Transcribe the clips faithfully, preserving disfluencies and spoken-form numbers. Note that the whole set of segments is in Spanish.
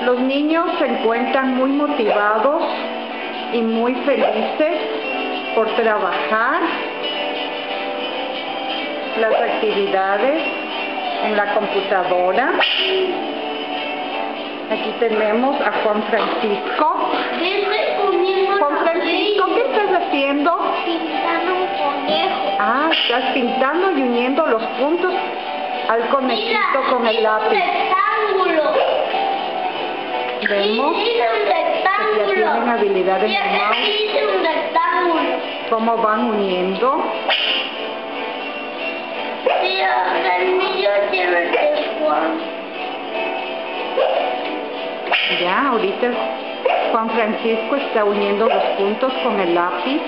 los niños se encuentran muy motivados y muy felices por trabajar las actividades en la computadora. Aquí tenemos a Juan Francisco. Juan Francisco, ¿qué estás haciendo? Pintando un conejo. Ah, estás pintando y uniendo los puntos al conejito. Mira, con el lápiz. Un rectángulo. Vemos hice un rectángulo. que ya tienen habilidades ya de mouse. hice un rectángulo. ¿Cómo van uniendo? Tía, el mío tiene el de Juan. Ya, ahorita Juan Francisco está uniendo los puntos con el lápiz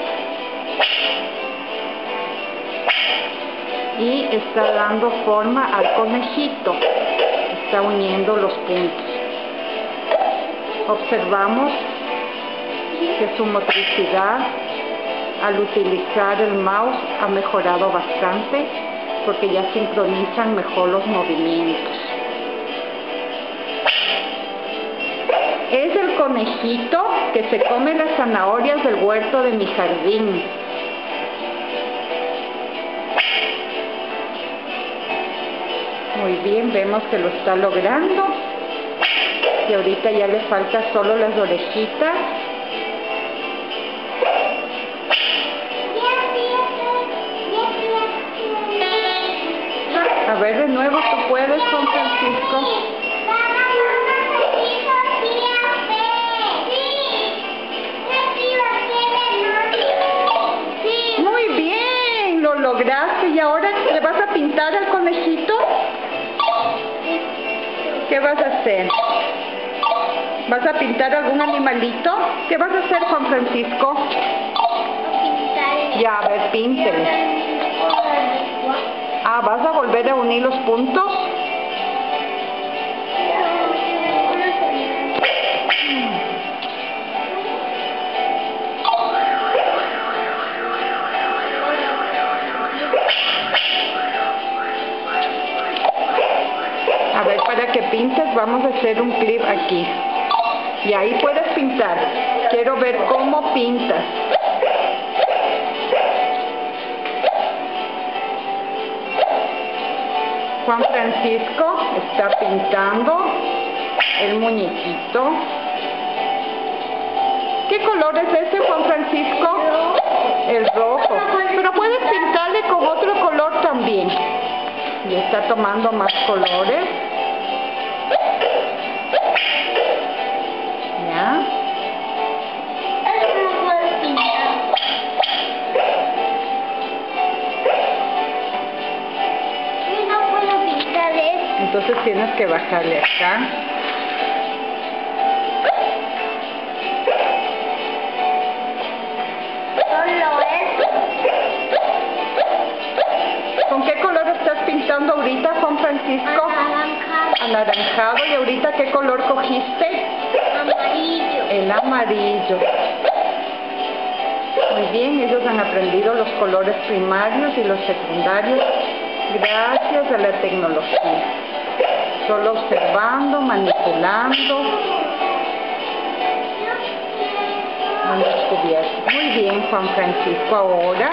y está dando forma al conejito. Está uniendo los puntos. Observamos que su motricidad al utilizar el mouse ha mejorado bastante porque ya sincronizan mejor los movimientos. Es el conejito que se come las zanahorias del huerto de mi jardín. Muy bien, vemos que lo está logrando. Y ahorita ya le falta solo las orejitas. A ver, de nuevo, tú puedes, Juan Francisco. Muy bien, lo lograste. ¿Y ahora le vas a pintar al conejito? ¿Qué vas a hacer? ¿Vas a pintar algún animalito? ¿Qué vas a hacer, Juan Francisco? Ya, a ver, píntele. Ah, ¿vas a volver a unir los puntos? A ver, para que pintes vamos a hacer un clip aquí. Y ahí puedes pintar. Quiero ver cómo pintas. Juan Francisco está pintando el muñequito. ¿Qué color es ese, Juan Francisco? El rojo. Pero puedes pintarle con otro color también. Y está tomando más colores. ¿Ya? Entonces tienes que bajarle acá. Solo eso. ¿Con qué color estás pintando ahorita, Juan Francisco? Anaranjado. Anaranjado. ¿Y ahorita qué color cogiste? Amarillo. El amarillo. Muy bien, ellos han aprendido los colores primarios y los secundarios gracias a la tecnología. Solo observando, manipulando. Han descubierto. Muy bien, Juan Francisco. Ahora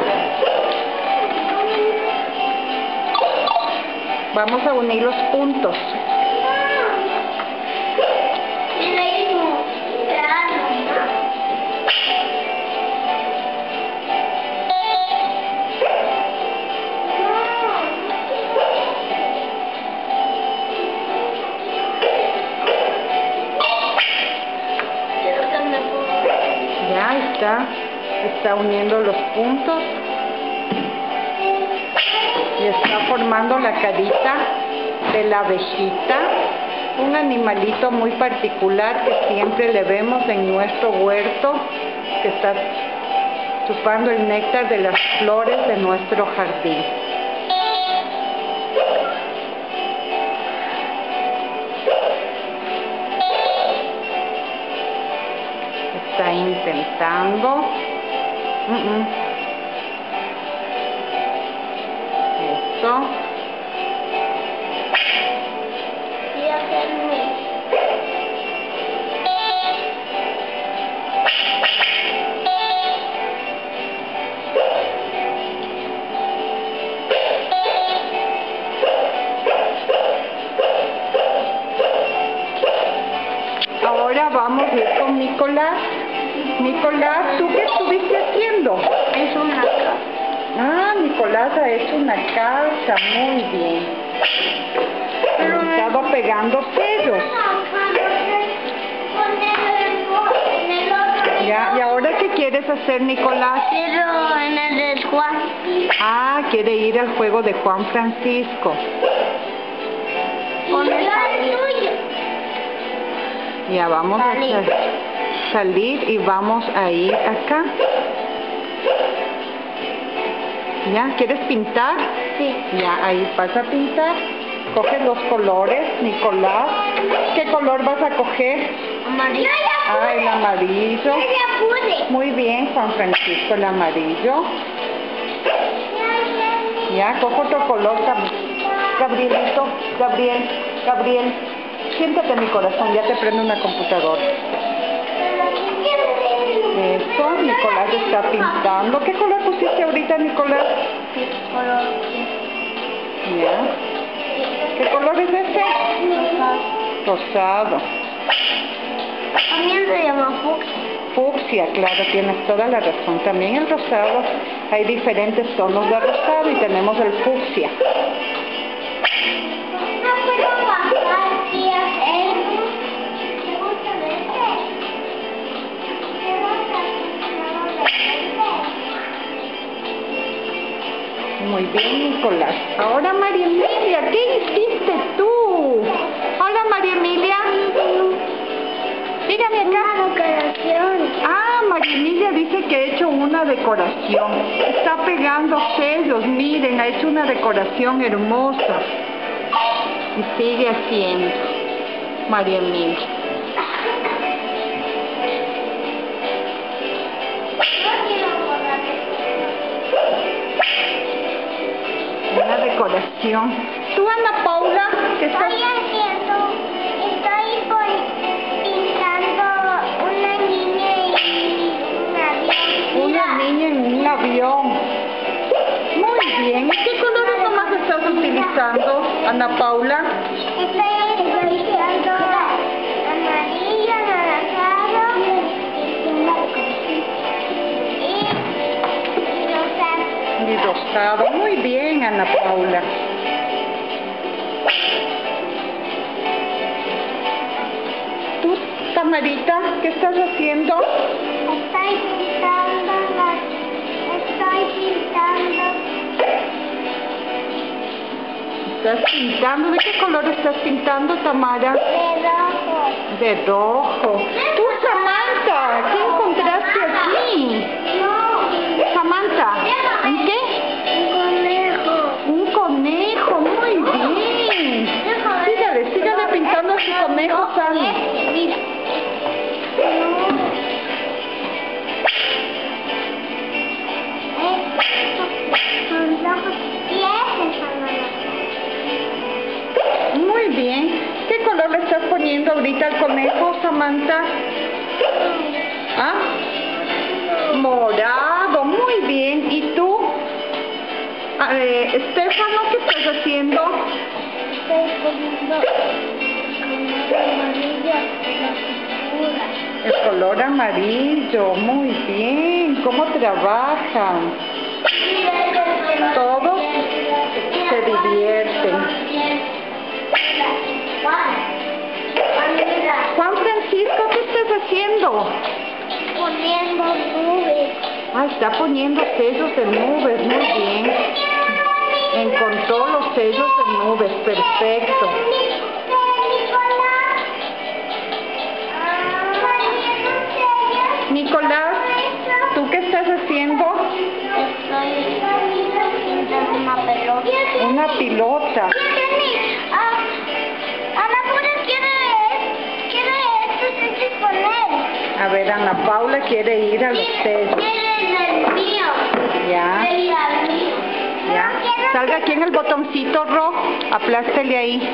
vamos a unir los puntos. Está, está uniendo los puntos y está formando la carita de la abejita, un animalito muy particular que siempre le vemos en nuestro huerto, que está chupando el néctar de las flores de nuestro jardín. Está intentando. Uh -uh. Eso. Y hacerme. ir con Nicolás. Nicolás, ¿tú qué estuviste haciendo? Es una casa. Ah, Nicolás ha hecho una casa, muy bien. Pero Ha me- estado pegando sellos. Ya, ¿y ahora qué quieres hacer, Nicolás? Quiero en el del Juan. Ah, quiere ir al juego de Juan Francisco. Con el tuyo. Ya vamos a Salir. sa- salir y vamos a ir acá. ¿Ya? ¿Quieres pintar? Sí. Ya, ahí vas a pintar. Coge los colores, Nicolás. ¿Qué color vas a coger? Amarillo. Ah, el amarillo. Yo ya pude. Muy bien, Juan Francisco, el amarillo. Ya, coge otro color, Gab- Gabrielito, Gabriel, Gabriel. Siéntate, mi corazón, ya te prende una computadora. Eso, Nicolás está pintando. ¿Qué color pusiste ahorita, Nicolás? Sí, color. Ya. ¿Qué color es ese? Rosado. También se llama fucsia. Fucsia, claro, tienes toda la razón. También el rosado, hay diferentes tonos de rosado y tenemos el fucsia. No puedo bajar, tía. ¿Te gusta verte? ¿Te gusta Muy bien, Nicolás. Ahora, María Emilia, ¿qué hiciste tú? Hola, María Emilia. Dígame acá. Una decoración. Ah, María Emilia dice que ha hecho una decoración. Está pegando sellos, miren, ha hecho una decoración hermosa. Y sigue haciendo, María Emilia. Una decoración. ¿Tú, Ana Paula, qué estás? Estoy haciendo, estoy pon- pintando una niña y un avión. Una niña en un avión. Muy bien. ¿Y qué colores nomás estás utilizando, Ana Paula? Estoy utilizando amarillo, naranjado y rosado. Y rosado. Muy bien, Ana Paula. ¿Tú, Tamarita, qué estás haciendo? Estoy pintando las, estoy pintando ¿Estás pintando? ¿De qué color estás pintando, Tamara? de rojo. De rojo. ¿Tú, Samantha, qué encontraste aquí? No, Samantha, ¿en qué? un conejo. Un conejo, muy bien. Sígale, sígale pintando a su conejo, Sani. Mira. Muy bien. ¿Qué color le estás poniendo ahorita al conejo, Samantha? ¿Ah? Morado, muy bien. ¿Y tú? Ah, eh, Estefano, ¿qué estás haciendo? Estoy poniendo color amarillo en la pintura. El color amarillo, muy bien. ¿Cómo trabajan? Todos se divierten. Juan Francisco, ¿qué estás haciendo? Poniendo nubes. Ah, está poniendo sellos de nubes, muy bien. Encontró los sellos de nubes, perfecto. Nicolás, ¿tú qué estás haciendo? Estoy pintando una pelota. Una pilota. Ah, Ana Paula quiere, quiere estos sellos con él. A ver, Ana Paula quiere ir a los sellos. Quiere el mío. Ya, Quiere ir al mío. ya. Salga aquí en el botoncito rojo, aplástele ahí.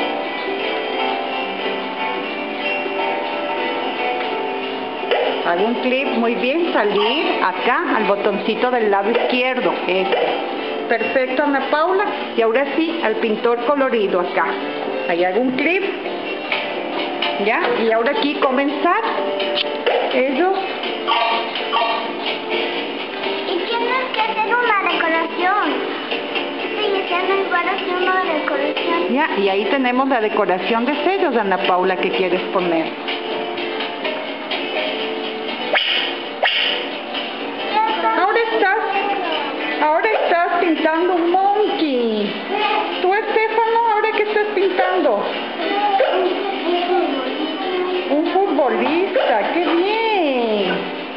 Haga un clic, muy bien, salir acá al botoncito del lado izquierdo. Este. Perfecto, Ana Paula. Y ahora sí, al pintor colorido acá. Ahí hago un clic. ¿Ya? Y ahora aquí comenzar. Ellos. Y tienes que hacer una decoración. Sí, ya no igual hacer una decoración. Ya, y ahí tenemos la decoración de sellos, Ana Paula, que quieres poner. Ahora estás, ahora estás pintando un monkey. ¿Tú, Estefano, ahora qué estás pintando? Un futbolista, qué bien.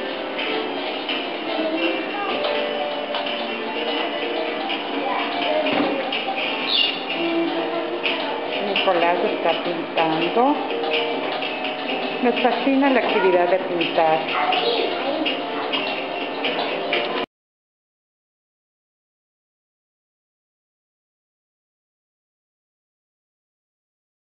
Nicolás está pintando. Me fascina la actividad de pintar.